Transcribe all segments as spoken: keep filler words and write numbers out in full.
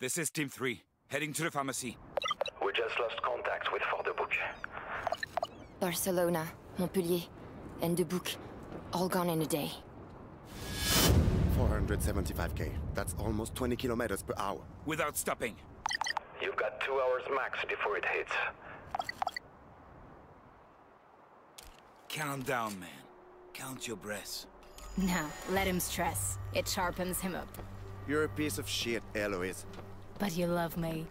This is Team three, heading to the pharmacy. We just lost contact with Fort-de-Bouc. Barcelona, Montpellier, and De Bouc, all gone in a day. four hundred seventy-five K. That's almost twenty kilometers per hour. Without stopping. You've got two hours max before it hits. Calm down, man. Count your breaths. Nah, let him stress. It sharpens him up. You're a piece of shit, Eloise. But you love me.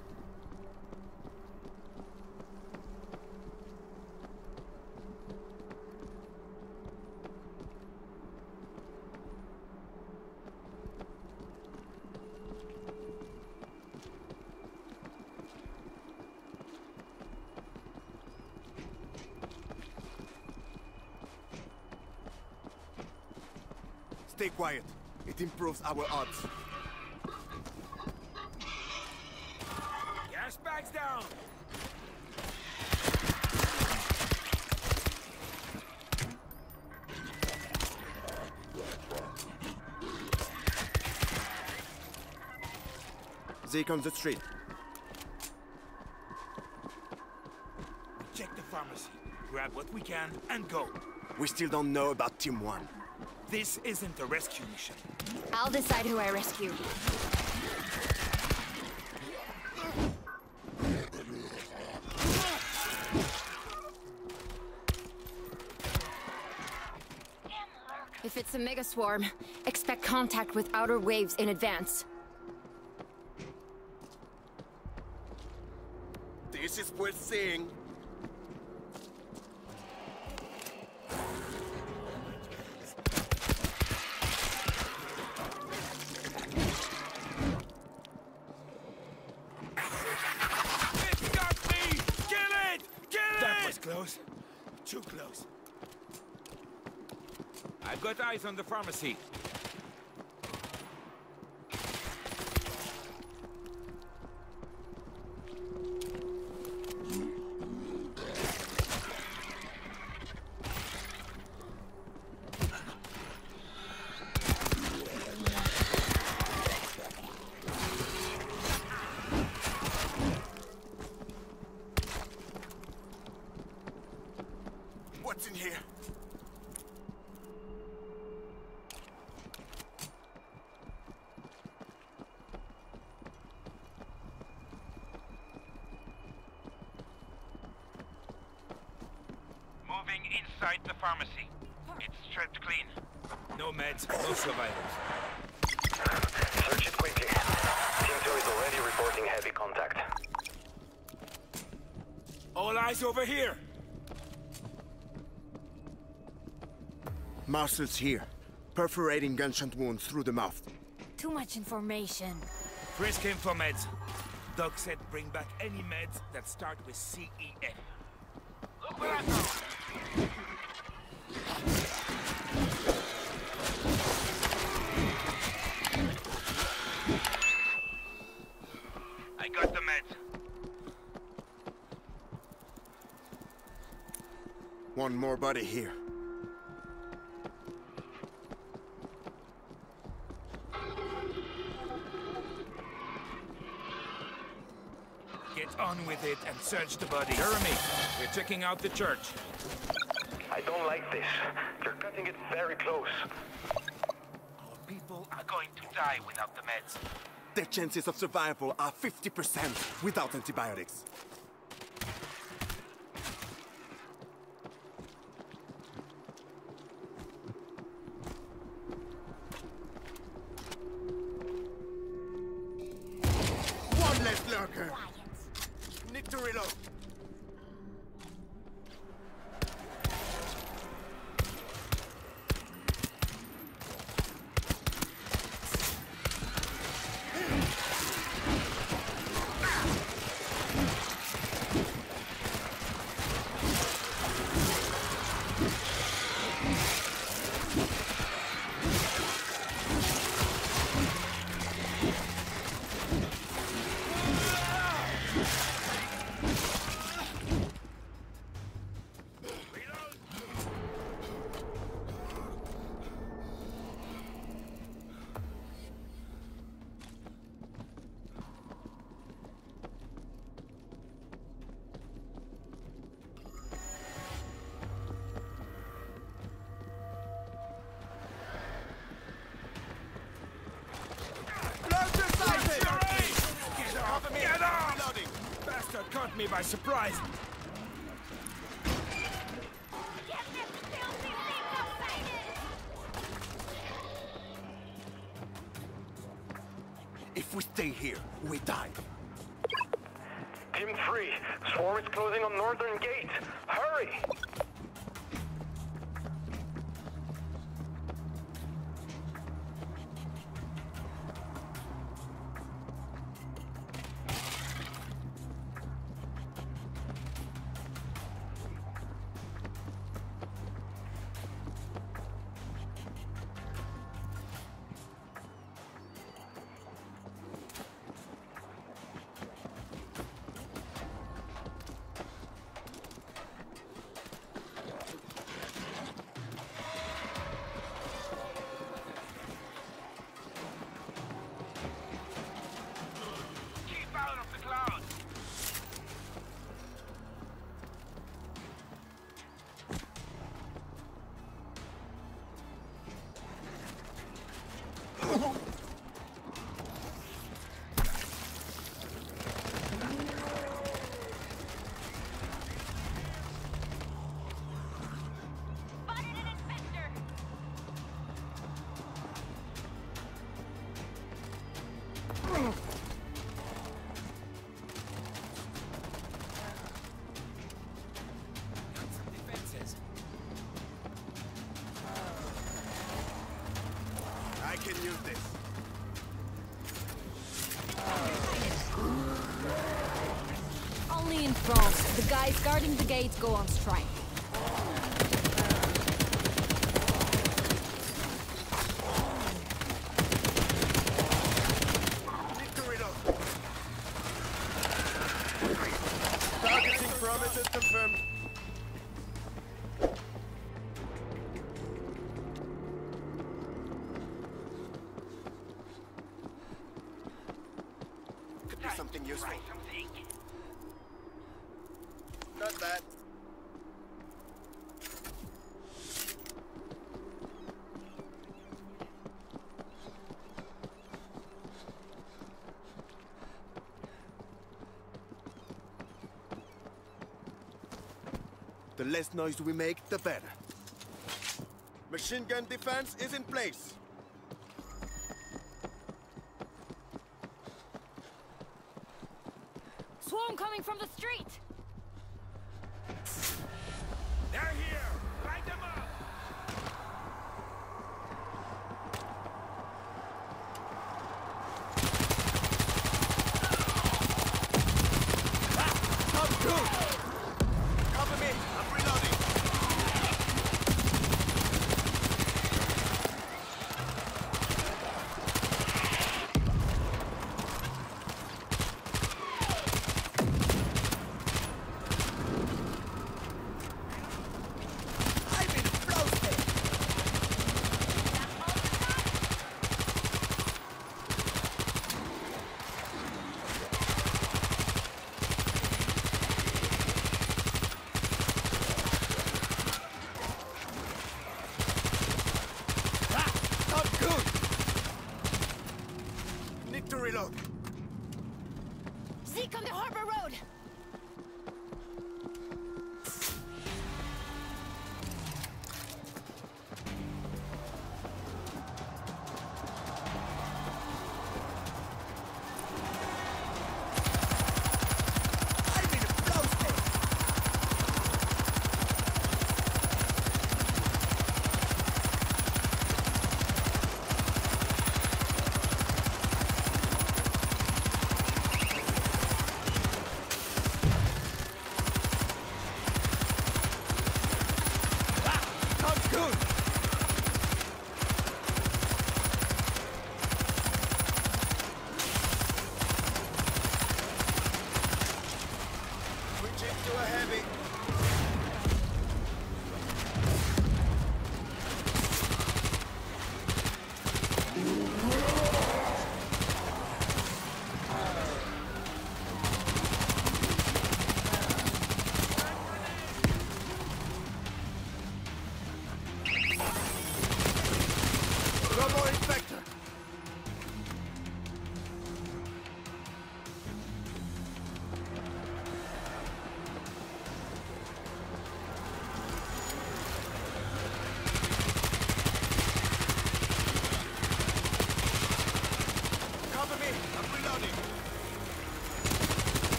Stay quiet. It improves our odds. Gas bags down! Zeke on the street. Check the pharmacy. Grab what we can and go. We still don't know about Team one. This isn't a rescue mission. I'll decide who I rescue. If it's a mega swarm, expect contact with outer waves in advance. This is worth seeing. Close. Too close. I've got eyes on the pharmacy. What's in here? Moving inside the pharmacy. It's stripped clean. No meds, no survivors. Search it quickly. Team two is already reporting heavy contact. All eyes over here! Marcel's here, perforating gunshot wounds through the mouth. Too much information. Frisk him for meds. Doc said bring back any meds that start with C E F. Look where I go! I got the meds. One more body here. Get on with it and search the body. Jeremy, we're checking out the church. I don't like this. You're cutting it very close. Our people are going to die without the meds. Their chances of survival are fifty percent without antibiotics. One less lurker! Need to reload. monster caught me by surprise. If we stay here, we die. Team three, swarm is closing on northern gate. Hurry! I can use this. Only in France, the guys guarding the gates go on strike. Targeting promises confirmed. Could be something useful. Not bad. The less noise we make, the better. Machine gun defense is in place. Swarm coming from the street! They're here! Light them up! Ah! Not good! Cover me! I'm reloading! To reload. Zeke on the harbor road!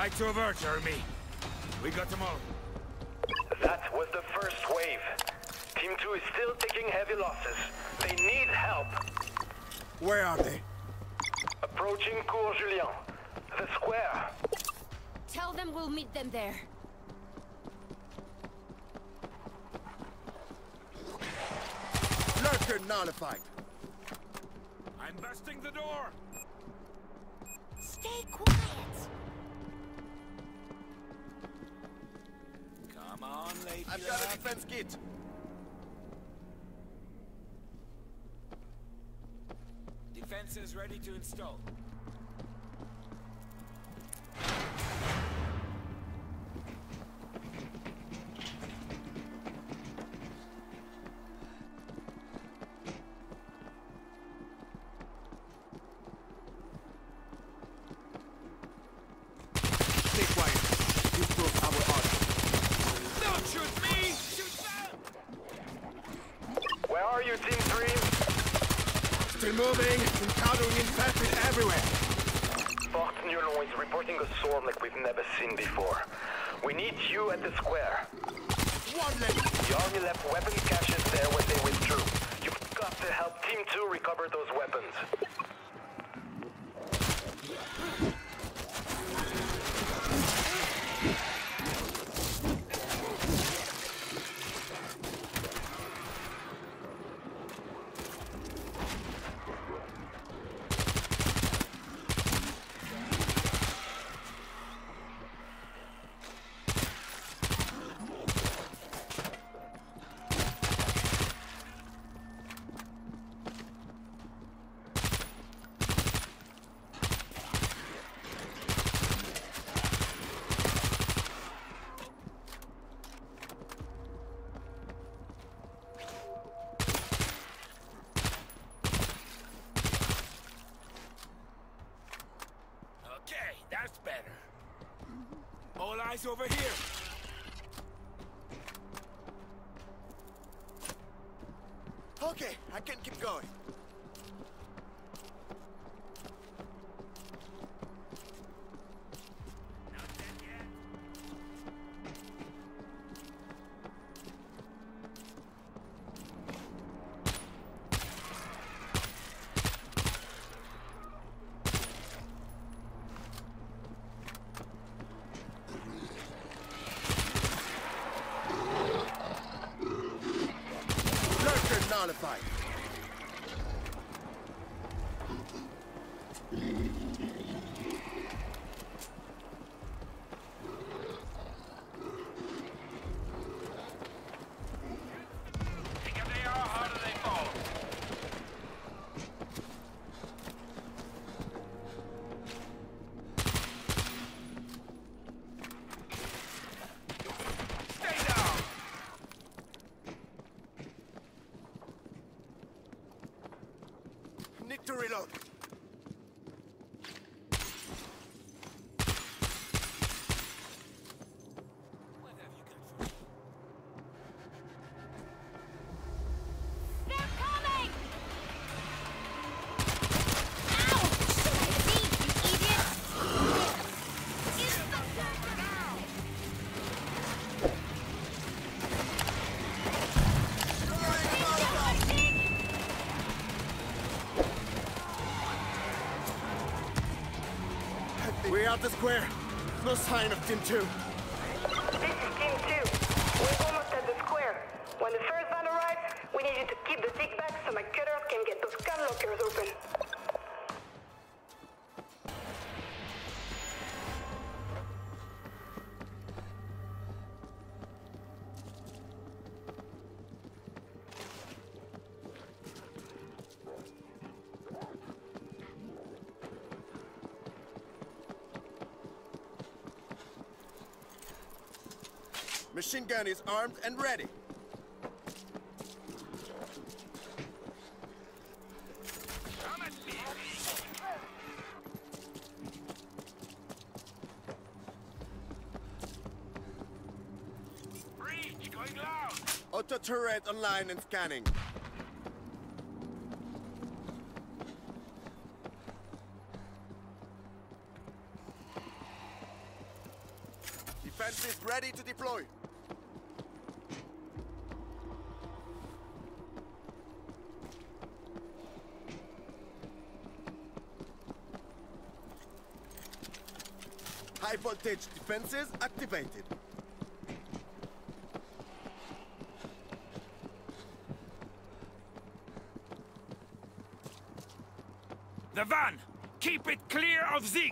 Try to avert, Jeremy. We got them all. That was the first wave. Team two is still taking heavy losses. They need help. Where are they? Approaching Cours Julien. The square. Tell them we'll meet them there. Lurker nullified. I'm busting the door. Stay quiet. Come on, lady. I've got a defense kit. Defenses ready to install. Stay quiet. This broke our order. Don't shoot me! Shoot them! Where are you, Team three? Still moving. Encountering infected everywhere. Fort Nulon is reporting a swarm like we've never seen before. We need you at the square. One left. The army left weapons caches there when they withdrew. You've got to help Team two recover those weapons. Okay, that's better. All eyes over here. Okay, I can keep going. Not dead yet. Lurker nullified. Think if they are, how do they fall? Stay down! Need to reload. What have you got for me? They're coming! Ow! See, you idiot! It's the lurker now! We're at the square. No sign of Team two. This is Team two. We're almost at the square. When the first van arrives, we need you to keep the stick back so my cutters can get those gun lockers open. Machine gun is armed and ready. Come at me! Breach going loud! Auto turret online and scanning. Defenses ready to deploy. High voltage defenses activated. The van! Keep it clear of Zekes!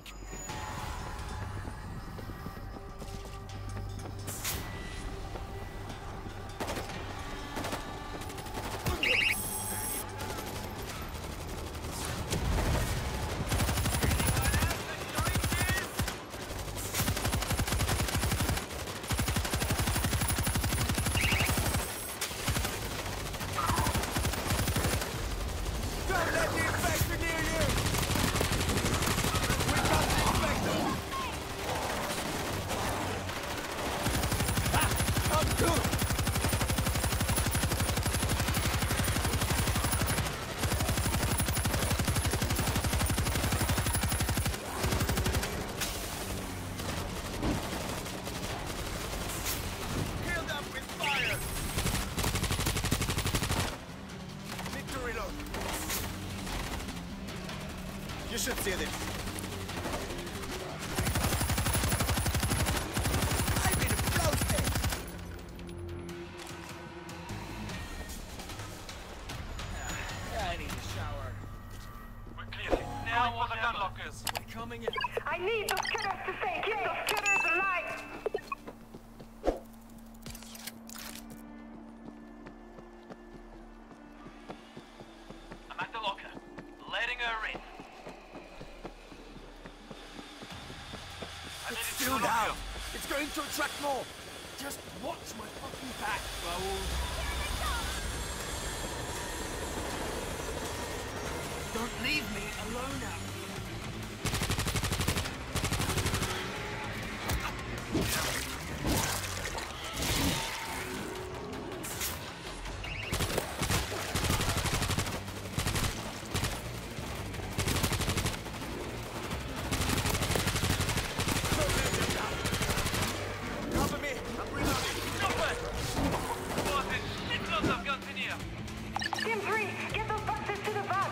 You should see this. I've been roasted. I need a shower. We're clear. Now for the gun lockers. We're coming in. I need those killers to stay. Keep those killers alive. I'm at the locker. Letting her in. I need It's it still to lock down. you. It's going to attract more. Just watch my fucking back, Raoul. Don't leave me alone out here. Cover me. I'm reloading. Stop it! Boys, it's lots of guns in here. Team three, get those boxes to the van.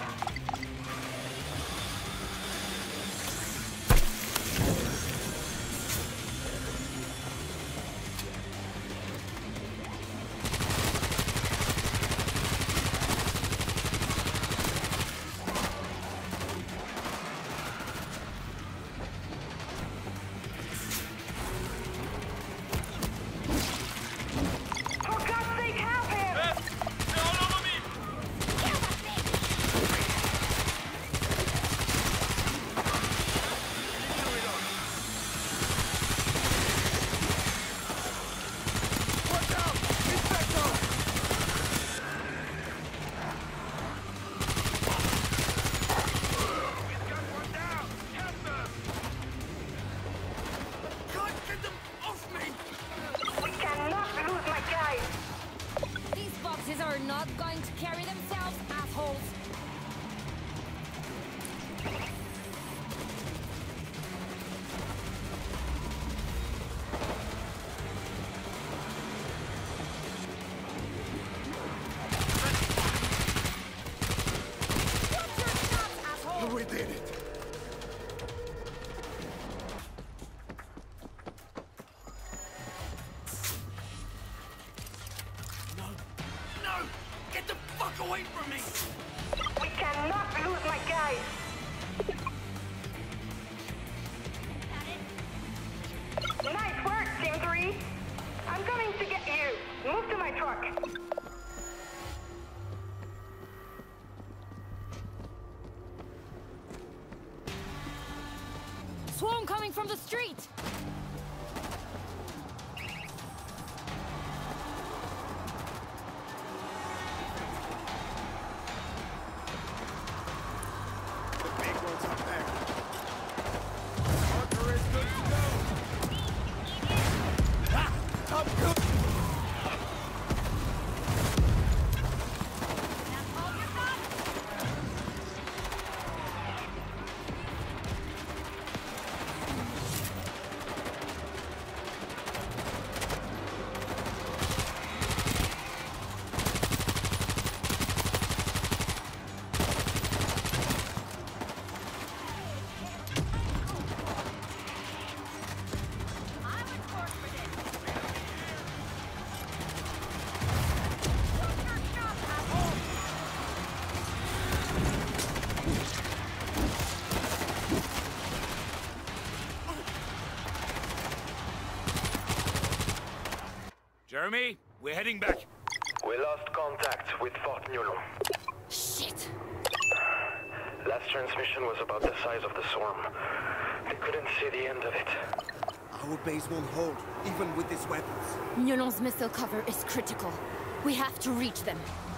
For God's sake, help him! Eh, they're all over me. Watch out! Inspector! We've got one down! Help them! God, get them off me! We cannot lose my guys. These boxes are not going to carry themselves, assholes. Watch your shots, asshole! We did it. No! No! Get the fuck away from me! We cannot lose my guys. Nice work, Team three. I'm coming to get you. Move to my truck. Swarm coming from the street! The big one's up there. Marker is good to go. Ha! I'm good. Jeremy, we're heading back. We lost contact with Fort Nulon. Shit. Last transmission was about the size of the swarm. They couldn't see the end of it. Our base won't hold, even with these weapons. Nulon's missile cover is critical. We have to reach them.